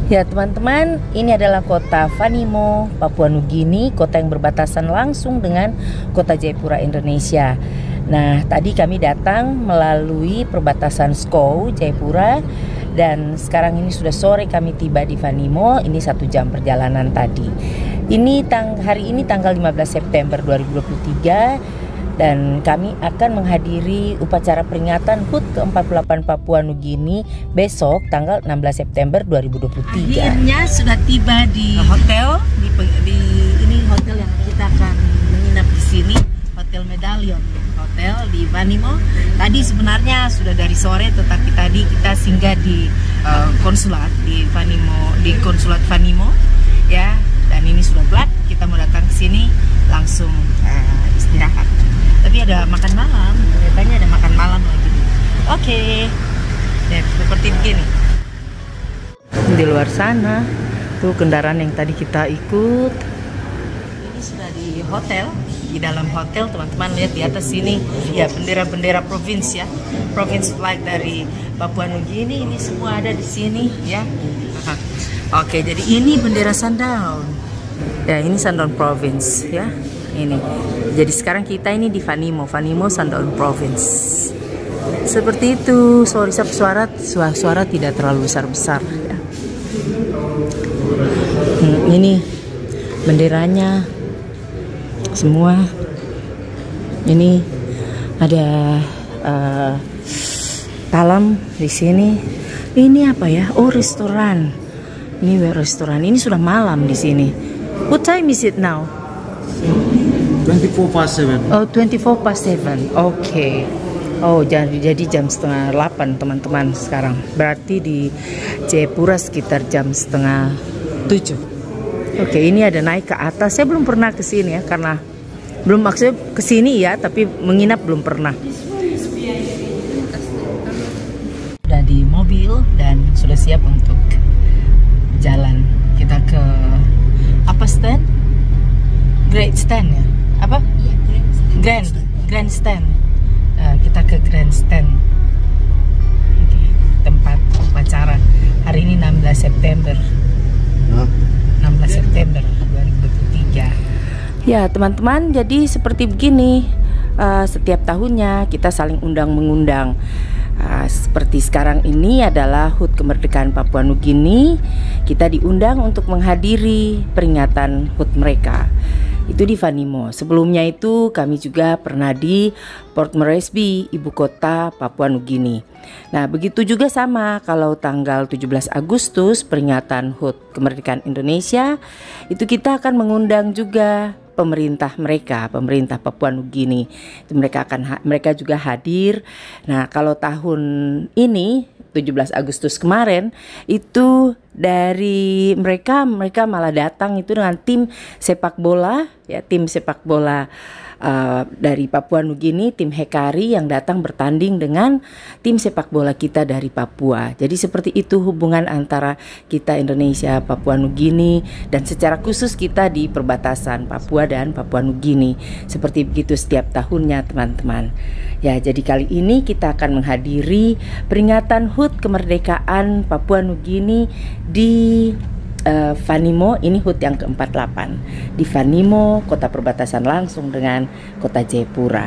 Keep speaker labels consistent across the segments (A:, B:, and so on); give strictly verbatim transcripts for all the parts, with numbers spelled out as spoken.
A: Ya teman-teman, ini adalah kota Vanimo, Papua Nugini, kota yang berbatasan langsung dengan kota Jayapura, Indonesia. Nah, tadi kami datang melalui perbatasan Skou, Jayapura, dan sekarang ini sudah sore kami tiba di Vanimo. Ini satu jam perjalanan tadi. Ini tang hari ini tanggal lima belas September dua ribu dua puluh tiga. Dan kami akan menghadiri upacara peringatan H U T ke empat puluh delapan Papua Nugini besok tanggal enam belas September dua ribu dua puluh tiga. Akhirnya sudah tiba di hotel, di, di ini hotel yang kita akan menginap di sini, Hotel Medallion Hotel di Vanimo. Tadi sebenarnya sudah dari sore, tetapi tadi kita singgah di uh, konsulat di Vanimo, di konsulat Vanimo, ya. Dan ini sudah gelap, kita mau datang ke sini langsung uh, istirahat. Tapi ada makan malam, katanya ada makan malam lagi. Oke, okay. Ya, seperti begini. Di luar sana, tuh kendaraan yang tadi kita ikut. Ini sudah di hotel, di dalam hotel teman-teman lihat di atas sini, ya bendera-bendera provinsi ya, provinsi flag dari Papua Nugini ini semua ada di sini ya. Aha. Oke, jadi ini bendera Sandaun. Ya, ini Sandaun Province ya. Ini. Jadi sekarang kita ini di Vanimo, Vanimo Sandaun Province. Seperti itu. Sorry, suara suara, suara tidak terlalu besar-besar ya. Hmm, ini benderanya semua. Ini ada uh, talam di sini. Ini apa ya? Oh, restoran. Ini restoran. Ini sudah malam di sini. What time is it now?
B: twenty-four past seven.
A: Oh, twenty-four past seven. Oke. Okay. Oh, jadi jadi jam setengah delapan teman-teman sekarang. Berarti di Jayapura sekitar jam setengah tujuh. Oke, okay, ini ada naik ke atas. Saya belum pernah ke sini ya, karena belum maksudnya ke sini ya, tapi menginap belum pernah. Sudah di mobil dan sudah siap untuk jalan. Kita ke apa stand? Great Stand ya? Apa? Grand Grandstand. Uh, kita ke Grandstand. Okay. Tempat upacara. Hari ini enam belas September. Huh? enam belas September dua ribu dua puluh tiga. Ya, teman-teman, jadi seperti begini. Uh, setiap tahunnya kita saling undang mengundang. Uh, seperti sekarang ini adalah H U T kemerdekaan Papua Nugini. Kita diundang untuk menghadiri peringatan H U T mereka. Itu di Vanimo. Sebelumnya itu kami juga pernah di Port Moresby, ibu kota Papua Nugini. Nah, begitu juga sama kalau tanggal tujuh belas Agustus peringatan H U T kemerdekaan Indonesia, itu kita akan mengundang juga pemerintah mereka, pemerintah Papua Nugini. Itu mereka akan mereka juga hadir. Nah, kalau tahun ini tujuh belas Agustus kemarin itu dari mereka mereka malah datang itu dengan tim sepak bola ya, tim sepak bola uh, dari Papua Nugini, tim Hekari yang datang bertanding dengan tim sepak bola kita dari Papua. Jadi seperti itu hubungan antara kita Indonesia, Papua Nugini, dan secara khusus kita di perbatasan Papua dan Papua Nugini. Seperti begitu setiap tahunnya teman-teman. Ya, jadi kali ini kita akan menghadiri peringatan H U T kemerdekaan Papua Nugini di uh, Vanimo. Ini H U T yang ke empat puluh delapan di Vanimo, kota perbatasan langsung dengan kota Jayapura.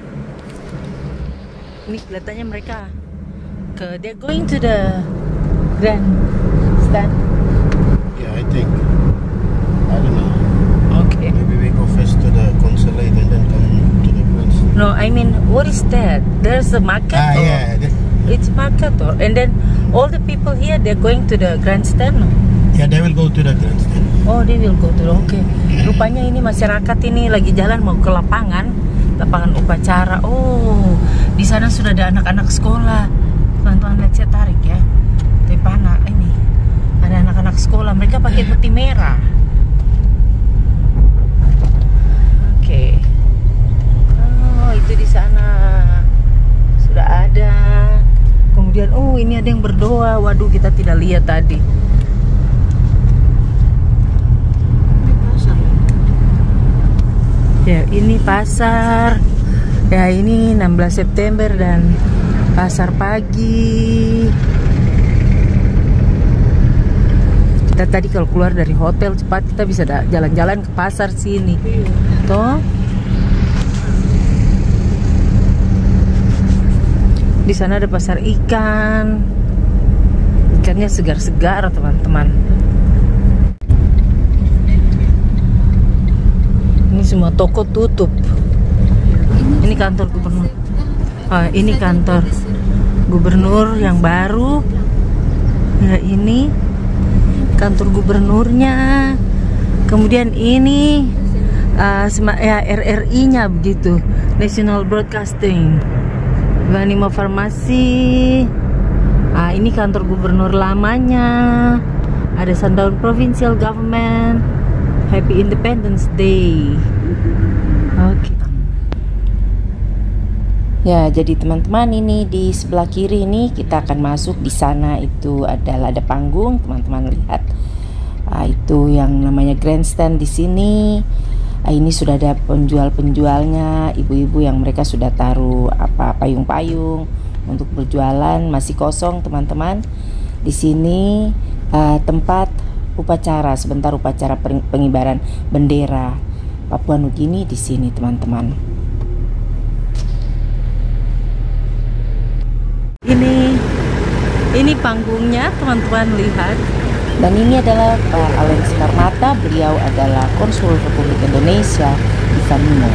A: Ini kelihatannya mereka ke they're going to the grand stand.
B: Yeah, I think. I don't know.
A: Okay.
B: Maybe we go first to the consulate and then come to the grand stand.
A: No, I mean, what is that? There's a market.
B: Ah,
A: or?
B: yeah.
A: It's market, or and then all the people here they're going to the grandstand. No?
B: Yeah, they will go to the grandstand.
A: Oh, they will go to the, oke. Okay. Rupanya ini masyarakat ini lagi jalan mau ke lapangan, lapangan upacara. Oh, di sana sudah ada anak-anak sekolah. Teman-teman lihat, saya tarik ya. Di mana ini? Ada anak-anak sekolah. Mereka pakai peti merah. Oke. Okay. Oh, itu di sana sudah ada. Kemudian, oh ini ada yang berdoa. Waduh, kita tidak lihat tadi. Ya, ini pasar. Ya, ini enam belas September dan pasar pagi. Kita tadi kalau keluar dari hotel cepat kita bisa jalan-jalan ke pasar sini. Toh. Di sana ada pasar ikan. Ikannya segar-segar, teman-teman. Ini semua toko tutup. Ini kantor gubernur. Ah, ini kantor gubernur yang baru. Ya, ini kantor gubernurnya. Kemudian ini uh, ya, R R I-nya begitu, National Broadcasting. Vanimo Farmasi. Ah, ini kantor gubernur lamanya. Ada Sundown Provincial Government. Happy Independence Day. Oke. Okay. Ya, jadi teman-teman, ini di sebelah kiri ini kita akan masuk. Di sana itu adalah ada panggung, teman-teman lihat. Ah, itu yang namanya grandstand di sini. Ah, ini sudah ada penjual-penjualnya, ibu-ibu yang mereka sudah taruh apa payung-payung untuk berjualan, masih kosong, teman-teman. Di sini ah, tempat upacara, sebentar upacara pengibaran bendera Papua Nugini di sini, teman-teman. Ini ini panggungnya, teman-teman lihat. Dan ini adalah Pak Alen Sinarmata. Beliau adalah Konsul Republik Indonesia di Vanimo.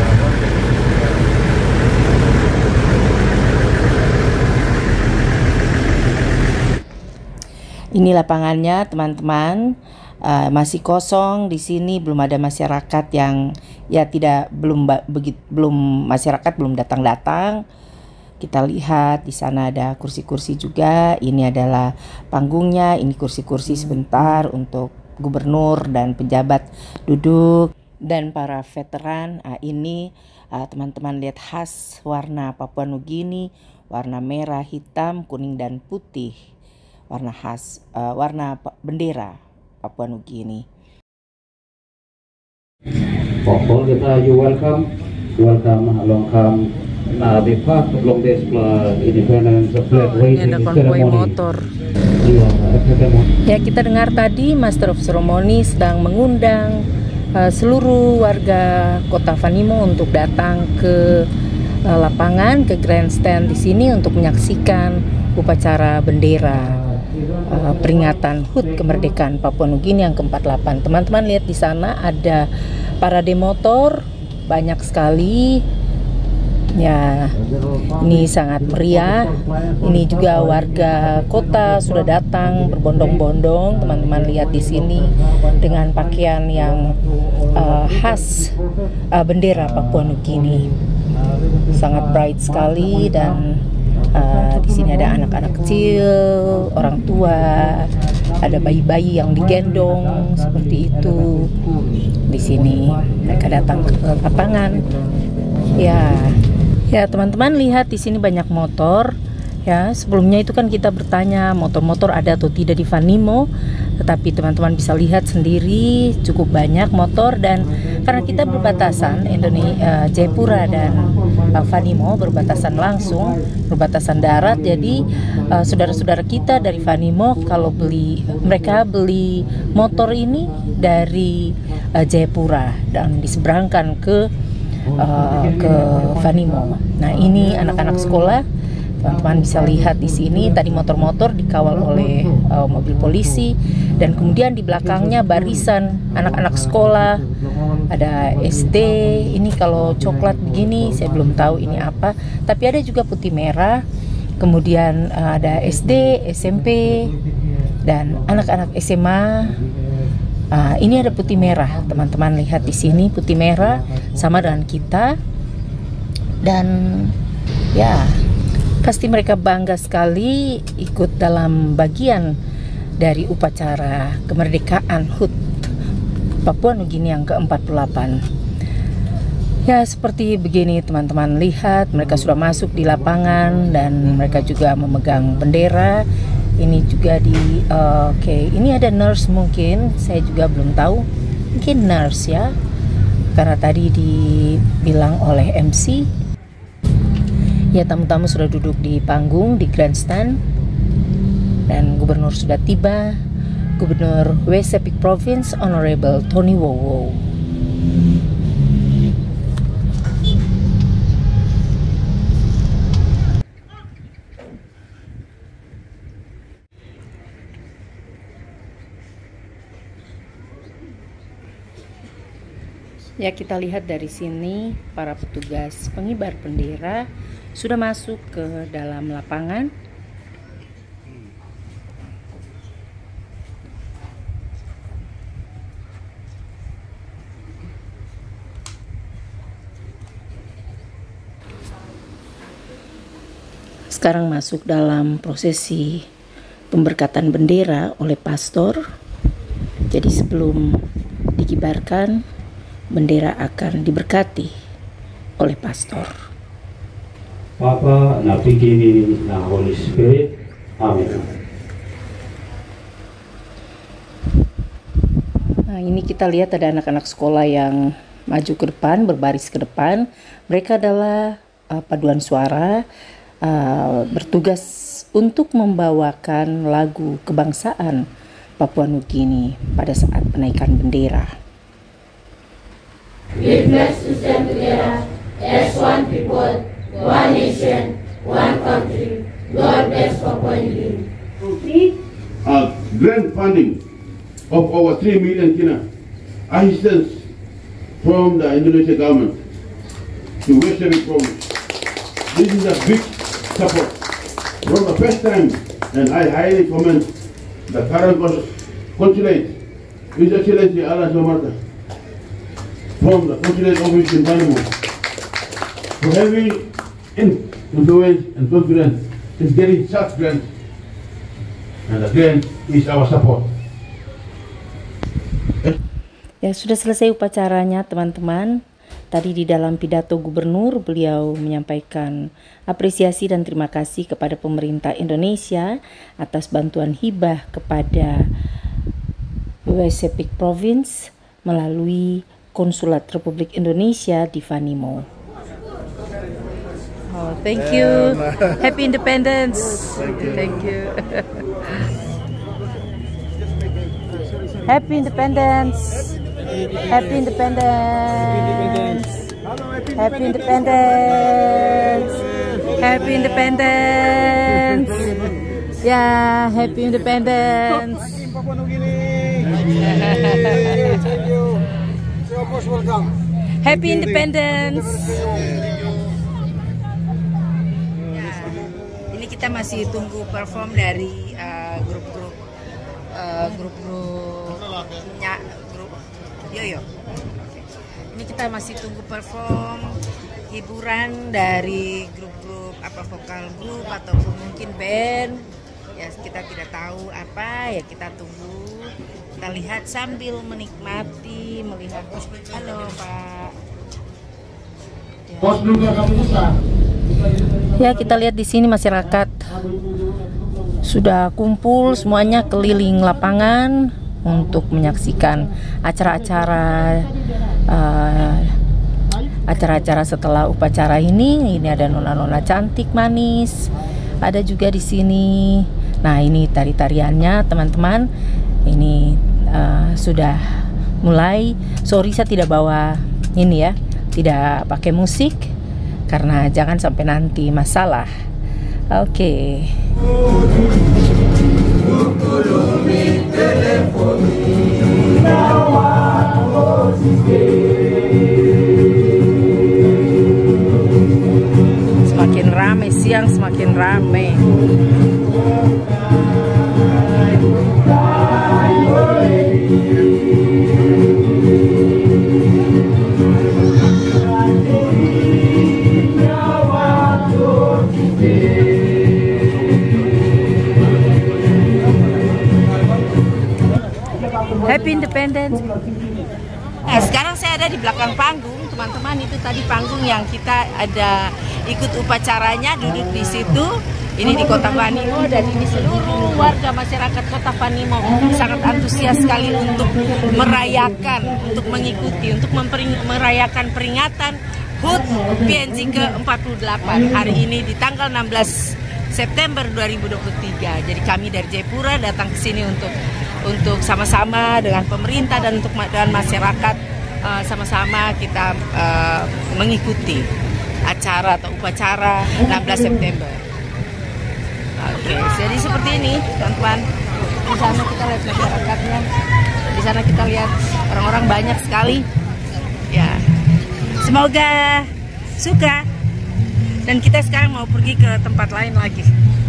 A: Ini lapangannya, teman-teman. Uh, masih kosong di sini, belum ada masyarakat yang ya tidak belum begitu belum masyarakat belum datang-datang. Kita lihat di sana ada kursi-kursi juga. Ini adalah panggungnya. Ini kursi-kursi sebentar untuk gubernur dan pejabat duduk dan para veteran. Nah, ini teman-teman uh, lihat khas warna Papua Nugini, warna merah, hitam, kuning dan putih. Warna khas uh, warna bendera Papua Nugini.
C: All kita you welcome, welcome, welcome. Nah, the part along this uh, independence flag raising ceremony.
A: Motor. Ya, kita dengar tadi Master of Ceremony sedang mengundang uh, seluruh warga Kota Vanimo untuk datang ke uh, lapangan, ke grandstand di sini untuk menyaksikan upacara bendera uh, peringatan H U T kemerdekaan Papua Nugini yang ke empat puluh delapan. Teman-teman lihat di sana ada parade motor banyak sekali. Ya, ini sangat meriah. Ini juga warga kota sudah datang berbondong-bondong. Teman-teman lihat di sini dengan pakaian yang uh, khas uh, bendera Papua Nugini. Sangat bright sekali dan uh, di sini ada anak-anak kecil, orang tua, ada bayi-bayi yang digendong seperti itu. Di sini mereka datang ke lapangan. Ya. Ya, teman-teman lihat di sini banyak motor. Ya, sebelumnya itu kan kita bertanya motor-motor ada atau tidak di Vanimo, tetapi teman-teman bisa lihat sendiri cukup banyak motor. Dan karena kita berbatasan Indonesia, uh, Jayapura dan uh, Vanimo berbatasan langsung, berbatasan darat. Jadi uh, saudara-saudara kita dari Vanimo kalau beli, mereka beli motor ini dari uh, Jayapura dan diseberangkan ke Uh, ke Vanimo. Nah, ini anak-anak sekolah. Teman-teman bisa lihat di sini tadi motor-motor dikawal oleh uh, mobil polisi dan kemudian di belakangnya barisan anak-anak sekolah. Ada S D. Ini kalau coklat begini saya belum tahu ini apa, tapi ada juga putih merah. Kemudian uh, ada S D, S M P dan anak-anak S M A. Uh, ini ada putih merah, teman-teman lihat di sini putih merah sama dengan kita. Dan ya, pasti mereka bangga sekali ikut dalam bagian dari upacara kemerdekaan H U T Papua Nugini yang ke empat puluh delapan. Ya, seperti begini teman-teman lihat, mereka sudah masuk di lapangan dan mereka juga memegang bendera. Ini juga di uh, oke, okay. Ini ada nurse mungkin, saya juga belum tahu, mungkin nurse ya, karena tadi dibilang oleh M C. Ya, tamu-tamu sudah duduk di panggung di grandstand dan gubernur sudah tiba. Gubernur West Sepik Province Honorable Tony Wowo. Ya, kita lihat dari sini para petugas pengibar bendera sudah masuk ke dalam lapangan. Sekarang masuk dalam prosesi pemberkatan bendera oleh pastor. Jadi sebelum dikibarkan, bendera akan diberkati oleh pastor.
C: Papa, na beginning, na Holy Spirit. Amen.
A: Nah, ini kita lihat ada anak-anak sekolah yang maju ke depan, berbaris ke depan. Mereka adalah uh, paduan suara, uh, bertugas untuk membawakan lagu kebangsaan Papua Nugini pada saat penaikan bendera.
D: We pledge to stand together as one people, one nation, one country. God bless Papua New Guinea.
E: A grant funding of over three million kina assistance from the Indonesian government to West Sepik Province. This is a big support from the first time, and I highly commend the current consulate, His Excellency Alan Somarta, from the consulate office in Panama, for having influence and confidence in getting such grants, and the grant is our support.
A: Ya, sudah selesai upacaranya, teman-teman. Tadi di dalam pidato gubernur, beliau menyampaikan apresiasi dan terima kasih kepada pemerintah Indonesia atas bantuan hibah kepada West Sepik Province melalui Konsulat Republik Indonesia di Vanimo. Oh, thank you. Happy Independence. Thank you. Happy Independence. Happy Independence. Happy Independence. Happy Independence. Ya, Happy Independence. Happy Independence. Ini kita masih tunggu perform dari grup-grup uh, grup-grup nya grup Yoyo. Ini kita masih tunggu perform hiburan dari grup-grup apa vokal grup ataupun mungkin band. Ya, kita tidak tahu apa, ya kita tunggu. Kita lihat sambil menikmati, melihat. Halo, Pak. Ya, kita lihat di sini masyarakat sudah kumpul semuanya keliling lapangan untuk menyaksikan acara-acara uh, acara-acara setelah upacara ini. Ini ada nona-nona cantik manis, ada juga di sini. Nah, ini tari-tariannya, teman-teman. Ini uh, sudah mulai. Sorry, saya tidak bawa ini ya, tidak pakai musik karena jangan sampai nanti masalah. Oke. Semakin ramai siang, semakin ramai. Happy Independence. Nah, sekarang saya ada di belakang panggung, teman-teman. Itu tadi panggung yang kita ada ikut upacaranya, duduk di situ. Ini di Kota Vanimo, dan ini seluruh warga masyarakat Kota Vanimo sangat antusias sekali untuk merayakan, untuk mengikuti, untuk merayakan peringatan H U T P N J ke empat puluh delapan hari ini di tanggal enam belas September dua ribu dua puluh tiga. Jadi kami dari Jayapura datang ke sini untuk untuk sama-sama dengan pemerintah dan untuk dengan masyarakat uh, sama-sama kita uh, mengikuti acara atau upacara enam belas September. Oke, jadi seperti ini, teman-teman. Di sana kita lihat masyarakatnya. Di sana kita lihat orang-orang banyak sekali. Ya, semoga suka. Dan kita sekarang mau pergi ke tempat lain lagi.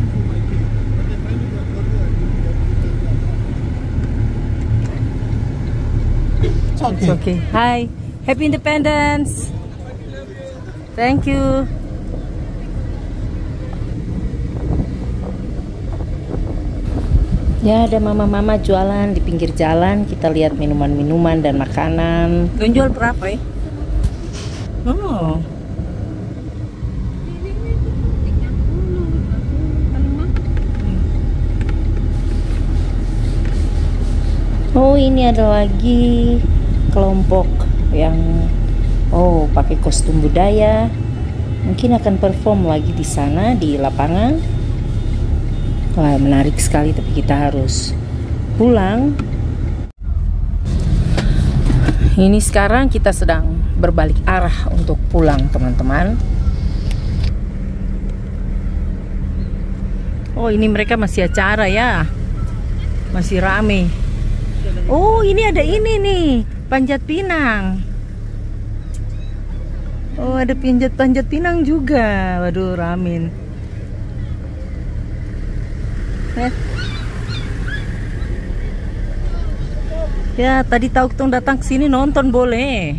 B: It's okay.
A: It's okay. Hi, Happy Independence. Thank you. Ya, ada mama-mama jualan di pinggir jalan. Kita lihat minuman-minuman dan makanan. Kalian jual berapa ya? Oh. Oh, ini ada lagi kelompok yang oh pakai kostum budaya. Mungkin akan perform lagi di sana di lapangan. Wah, menarik sekali, tapi kita harus pulang. Ini sekarang kita sedang berbalik arah untuk pulang, teman-teman. Oh, ini mereka masih acara ya. Masih rame. Oh, ini ada ini nih, panjat pinang. Oh, ada panjat-panjat pinang juga. Waduh, ramin. Eh. Ya, tadi tahu tong datang ke sini nonton boleh.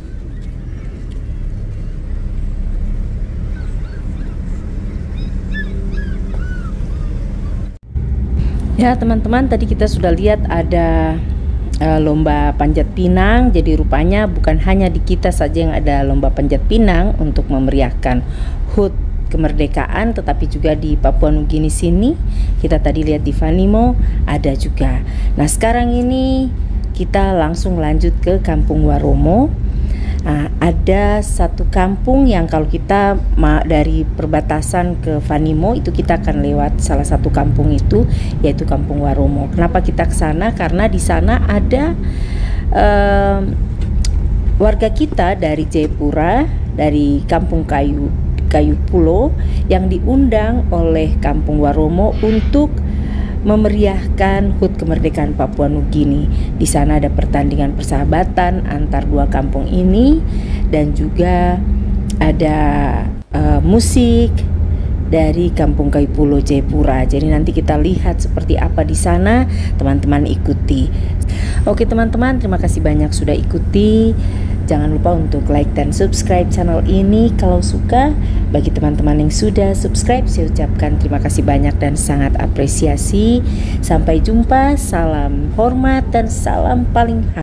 A: Ya, teman-teman, tadi kita sudah lihat ada uh, lomba panjat pinang. Jadi rupanya bukan hanya di kita saja yang ada lomba panjat pinang untuk memeriahkan H U T kemerdekaan, tetapi juga di Papua Nugini sini. Kita tadi lihat di Vanimo ada juga. Nah, sekarang ini kita langsung lanjut ke Kampung Waromo. Nah, ada satu kampung yang kalau kita dari perbatasan ke Vanimo itu kita akan lewat salah satu kampung itu, yaitu Kampung Waromo. Kenapa kita ke sana? Karena di sana ada um, warga kita dari Jayapura, dari Kampung Kayu Kayu Pulo yang diundang oleh Kampung Waromo untuk memeriahkan H U T kemerdekaan Papua Nugini. Di sana ada pertandingan persahabatan antar dua kampung ini dan juga ada uh, musik dari Kampung Kayu Pulo Jayapura. Jadi nanti kita lihat seperti apa di sana, teman-teman ikuti. Oke teman-teman, terima kasih banyak sudah ikuti. Jangan lupa untuk like dan subscribe channel ini kalau suka. Bagi teman-teman yang sudah subscribe, saya ucapkan terima kasih banyak dan sangat apresiasi. Sampai jumpa, salam hormat dan salam paling